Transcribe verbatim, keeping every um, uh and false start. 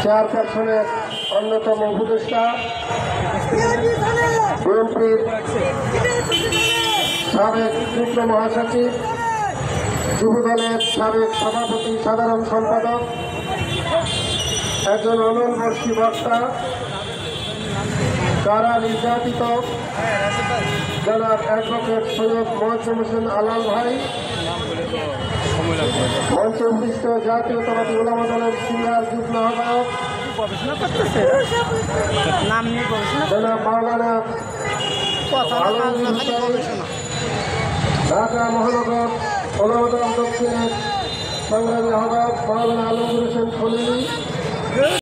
চেয়ারপারসনের অন্যতম উপদেষ্টা, বিএনপির সাবেক যুগ্ম মহাসচিব, যুবদলের সাবেক সভাপতি, সাধারণ সম্পাদক, একজন অনলবর্ষী বক্তা, কারা নির্যাতিত জনাব অ্যাডভোকেট সৈয়দ মহসিন হোসেন আলাল ভাই, মঞ্চে উপস্থিত জাতীয়তাবাদী উলামা দলের সিনিয়র যুগ্ম আহ্বায়ক জনাব মাওলানা ঢাকা মহানগর উলামা দল দক্ষিণের সংগ্রামী আহ্বায়ক মাওলানা আলমগীর হোসেন খলিল।